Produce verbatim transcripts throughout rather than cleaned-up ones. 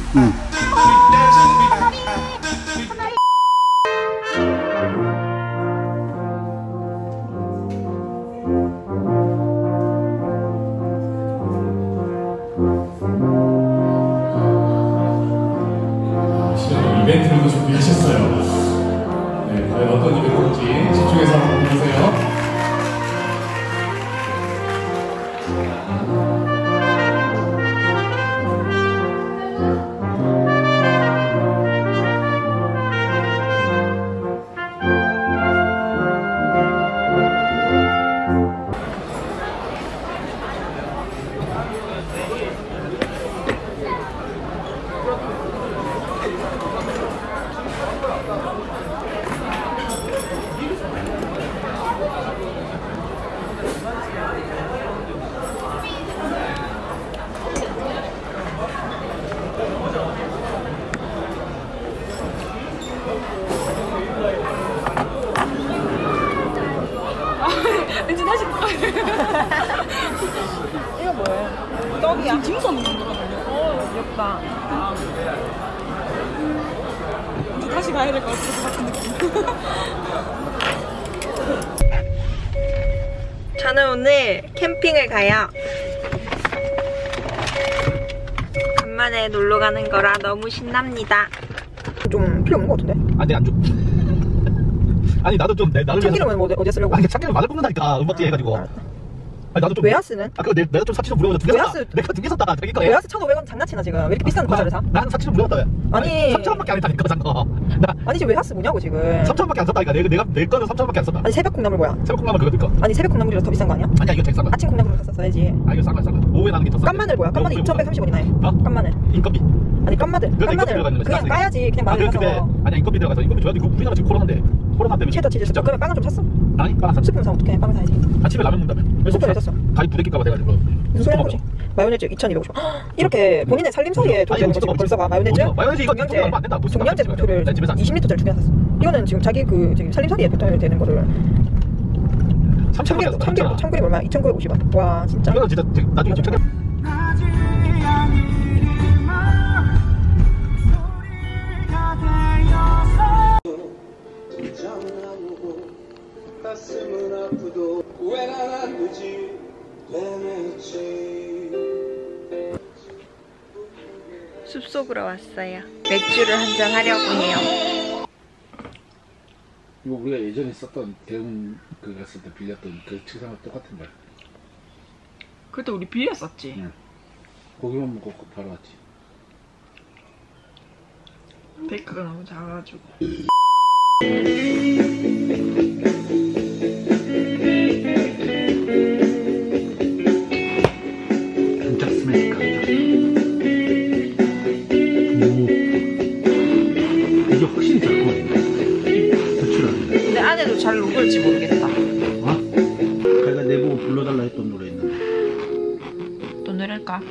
응. 이벤트를 준비하셨어요. 네, 과연 어떤 이벤트인지 집중해서 한번 보세요. 왠지 다시 이거 뭐예요? 떡이야? 지금 dimsum 먹는 거거든요. 어, 귀엽다. 이제 다시 가야 될 것 같은 느낌. 저는 오늘 캠핑을 가요. 간만에 놀러 가는 거라 너무 신납니다. 좀 필요 없는 것 같은데? 아니 안 줘. 아니 나도 좀 내, 나를 참기름은 뭐 어디에 쓰려고? 아니 참기름 마늘 볶는다니까 은박지 해가지고. 아니 나도 좀 웨하스는? 아 그거 내, 내가 좀 사치로 물어보자. 두개 샀다. 내가 두 개 샀다. 자기 거에. 웨하스 천오백 원 장난치나 지금? 왜 이렇게 비싼 과자를 사? 나는 사치로 물어봤다 왜? 아니 삼천 원밖에 안 했다니까 산 거. 나 아니 지금 웨하스 뭐냐고 지금? 삼천 원밖에 안 샀다니까. 내가 내가 내 거는 삼천 원밖에 안 샀다. 아니 새벽 콩나물 뭐야? 새벽 콩나물 그거 네 거. 아니 새벽 콩나물이라서 더 비싼 거 아니야? 아니야 이거 되게 싼 거야. 아침 콩나물로 샀었어야지. 아 이거 싼 거야 싼 거야. 오후에 나는 게 더 싸. 깐마늘 뭐야? 깐마늘 이천백삼십 원이나 해. 어? 깐마늘. 인건비. 아니 깐마늘. 깐마늘 그냥 까야지. 그냥 마늘 사서. 아니야 인건비 들어가서 인건비 줘야 돼. 이거 우리나라 지금 코로나인데 코로나 때문에 체더 치즈 샀어. 그러면 빵은 좀 샀어? 아니 빵 안 샀어. 스프는 사 어떡해? 빵은 사야지. 아침에 라면 먹는다며. 스프는 왜 샀어? 가입 부대낄까봐 돼가지고. 무슨 소리 하는 거지? 마요네즈 이천이백오십 원. 이렇게 본인의 살림살이에 돈 되는 거지. 벌써 봐. 마요네즈 마요네즈 이거 종량제 얼마 안 된다. 종량제 봉투를 이십 리터짜리 두 개 샀어. 이거는 지금 자기 그 지금 살림살이에 보통 되는 거를 참기름 참기름 참기름 얼마? 이천구백오십 원. 와 진짜. 이거는 진짜 나중에 좀 찾아. 가슴은 아프도 왜 난 안 되지 숲속으로 왔어요. 맥주를 한잔 하려고 해요. 이거 우리가 예전에 썼던 대웅 그 갔을 때 빌렸던 그 책상과 똑같은 거야. 그때 우리 빌렸었지. 응. 고기만 먹고 바로 왔지. 데크가 너무 작아가지고. 깜짝 스매시 깜짝. 오. 이게 확실히 잘 구워진다. 도출하는데. 근데 안에도 잘 녹을지 모르겠다. 어? 자기가 내보고 불러달라 했던 노래 있는데. 또 노래일까?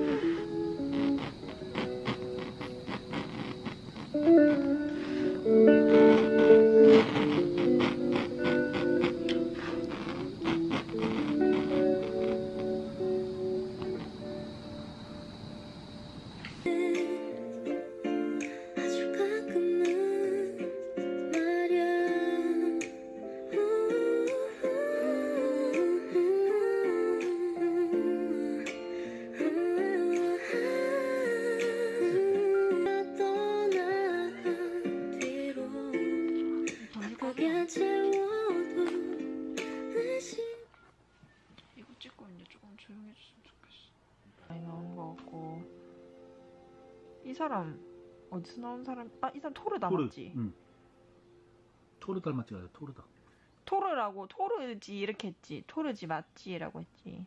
이거 찍고 이제 조금 조용해졌으면 좋겠어. 많이 나온 거 같고. 이 사람 어디서 나온 사람? 아, 이 사람 토르 닮았지? 응. 토르 닮았지. 토르다. 토르라고 토르지 이렇게 했지. 토르지 맞지라고 했지.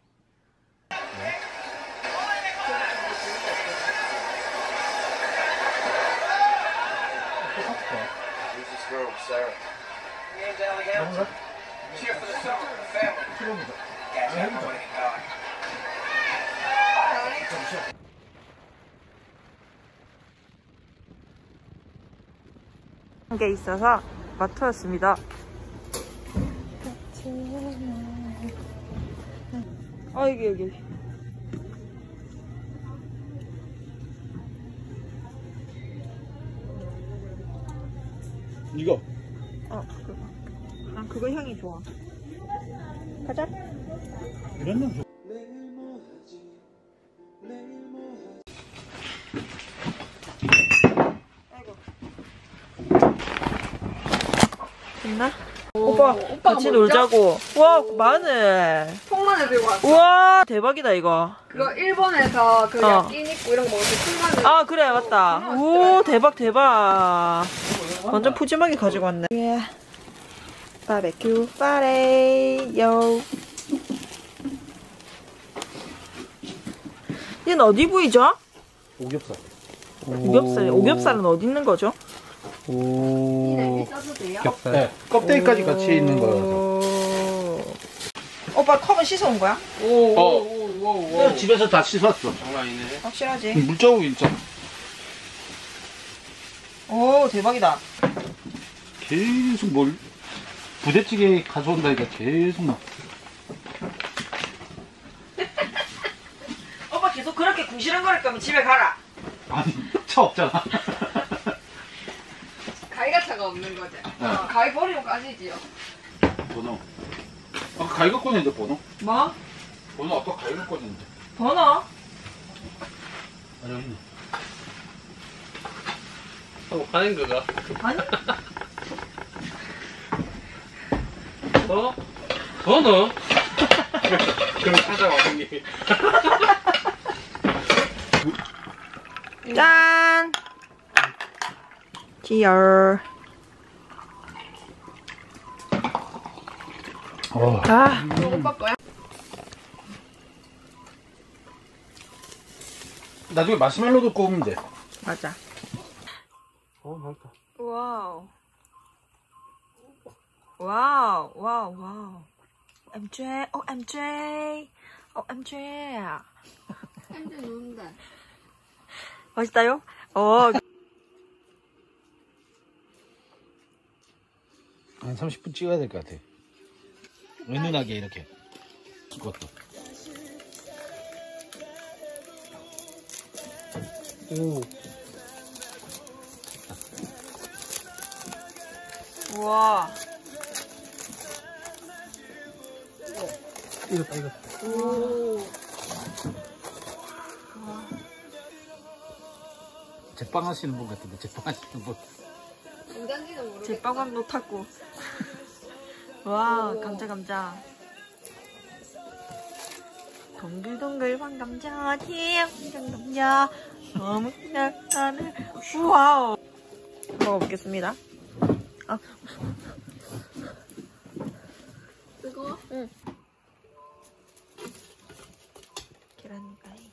Who's this girl, Sarah? Her name's Allie. Cheer for the summer for the family. Guys, I want to get going. 한 게 있어서 마트였습니다. 아 여기 여기. 이거. 어, 그거. 난 그거 향이 좋아. 가자. 이런 놈. 됐나? 오빠, 같이 놀자고. 와, 마늘. 통마늘 들고 왔어. 우와, 대박이다, 이거. 그거 일본에서 그 어. 야끼니쿠 이런 거 먹을 때 통마늘. 아, 그래, 맞다. 오, 대박, 대박. 완전 푸짐하게 가지고 왔네. 예. 바베큐 파레요. 얘는 어디 부위죠? 오겹살. 오겹살. 오겹살은 어디 있는 거죠? 오. 써도 돼요? 겹살. 네, 껍데기까지 같이 있는 거라서. 오. 오빠 컵은 씻어온 거야? 어. 집에서 다 씻었어. 확실하지? 물자국 있잖아. 오, 대박이다. 계속 뭘 부대찌개 가져온다니까 계속 막. 오빠 계속 그렇게 궁시렁거릴 거면 집에 가라. 아니 차 없잖아. 가위가차가 없는 거지. 어, 가위 버리고 까지지요. 번호. 아까 가위 갖고 있는데 번호? 뭐? 번호 아까 가위 갖고 있는데. 번호? 아 여기 있네. 하고 가는 거가. 아니? 어? 번호? 그럼 찾아와 형님이. 짠! 치얼. 어. 아, 오빠 거야? 나중에 마시멜로도 구우면 돼. 맞아. 어, 맛있다. 와우. 와우, 와우, 와우. 엠제, 오, 엠제. 오, 엠제. 햄즈 누운데. 맛있다요? 어. 한 삼십 분 찍어야 될 것 같아. 은은하게 이렇게. 그것도. 오. 우와. 이거 이거. 오. 제빵 하시는 분 같은데, 제빵 하시는 분. 인간지는 모르겠어. 제빵한 도 탔고. 와, 감자, 감자. 동글동글 황감자, 태양 감자. 너무 나는 와우. 먹어보겠습니다. 아. 뜨거워? 응. 계란가이.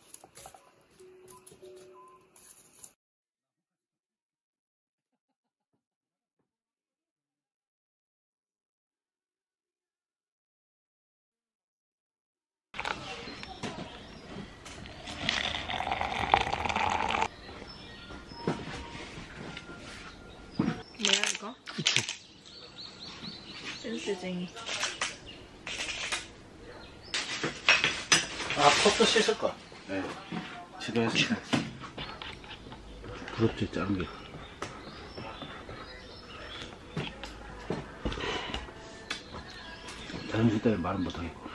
뭐야 이거? 후추. 센스쟁이. 아, 컵도 씻을 거야. 네. 지도했을 때. 부럽지, 작은 게. 자연스레 때문에 말은 못하겠고.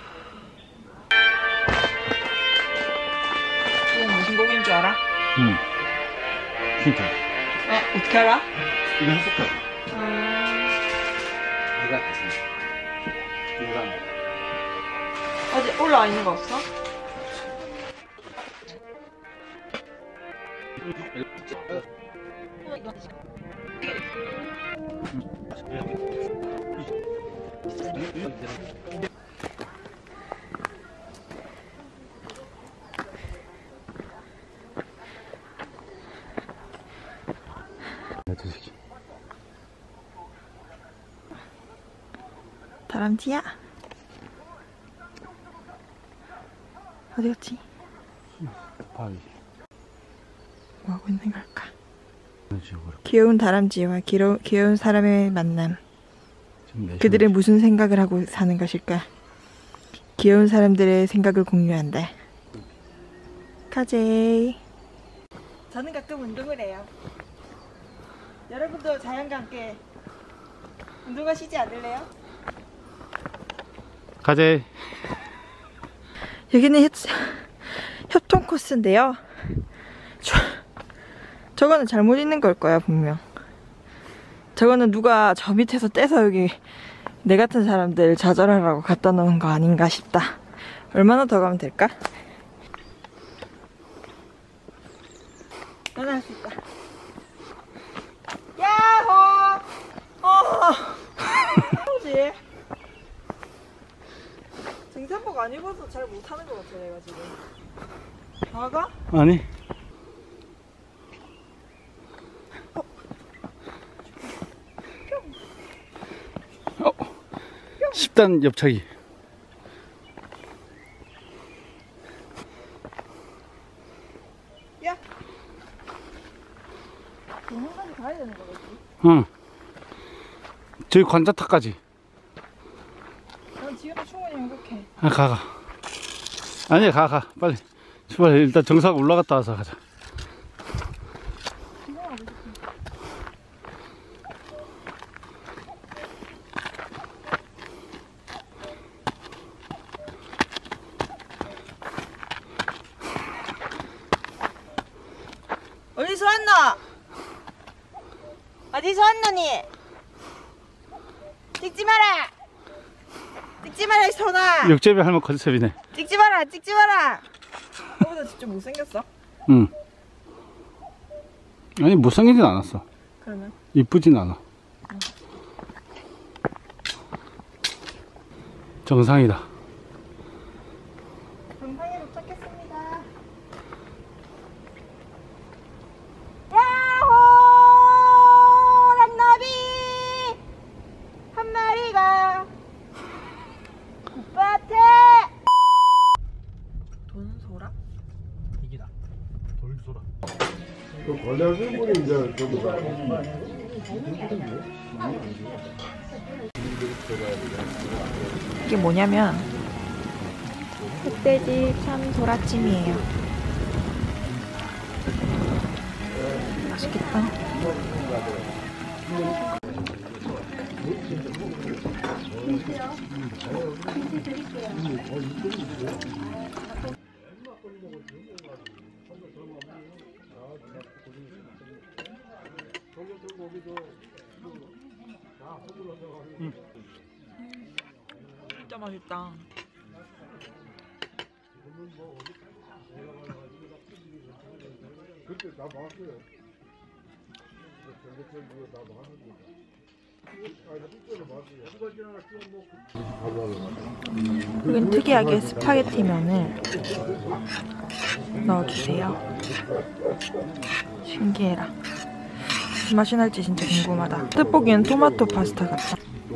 이거 무슨 곡인 줄 알아? 응. 힌트. 어, 어떻게 알아? 이거 했을 거야. 음... 내가 했지. 이거랑. 어디 올라와 있는 거 없어? 다람쥐야? 어디 갔지? 바위. 뭐 하고 있는 걸까? 지역으로. 귀여운 다람쥐와 귀여, 귀여운 사람의 만남. 지금 그들은 무슨 생각을 하고 사는 것일까? 귀여운 사람들의 생각을 공유한다. 가재. 저는 가끔 운동을 해요. 여러분도 자연과 함께 누가 쉬지 않을래요? 가재. 여기는 협, 협동 코스인데요. 저, 저거는 잘못 있는 걸 거야 분명. 저거는 누가 저 밑에서 떼서 여기 내 같은 사람들 좌절하라고 갖다 놓은 거 아닌가 싶다. 얼마나 더 가면 될까? 나는 할 수 있다. 야호! 어! 뭐지? 등산복 안 입어서 잘 못하는 것 같아 내가 지금. 나가? 아니. 어. 십 단 옆차기. 야! 영화관에 가야 되는 거겠지? 응. 저기 관자탑까지. 난 지금도 충분히 행복해. 아, 가, 가. 아니야, 가, 가. 빨리. 출발. 일단 정상 올라갔다 와서 가자. 어디서 왔노? 어디서 왔노니? 찍지 마라! 찍지 마라 이 손아! 역제비 할머 컨셉이네. 찍지 마라! 찍지 마라! 너보다 진짜 못생겼어? 응. 아니, 못생기진 않았어. 그러면? 이쁘진 않아. 정상이다. 정상에 도착했습니다. 야호! 람나비! 한 마리가 밭에! 돈소라? 이기다. 돌소라. 이게 뭐냐면 흑돼지 참소라찜이에요. 맛있겠다. 진짜 맛있다. 여긴 특이하게 스파게티면을 넣어주세요. 신기해라. 무슨 맛이 날지 진짜 궁금하다. 뜻보기엔 토마토 파스타 같다.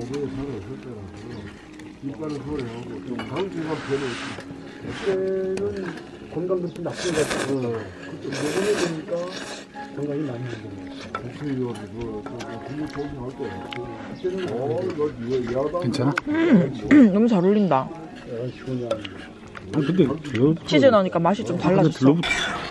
건강도 좀 나쁜 것 같고 그때 먹어야 되니까 건강이 많이 안 되네. 괜찮아? 음, 너무 잘 어울린다. 아, 근데 저, 치즈 넣으니까 맛이 좀 달라졌어. 들러붙어.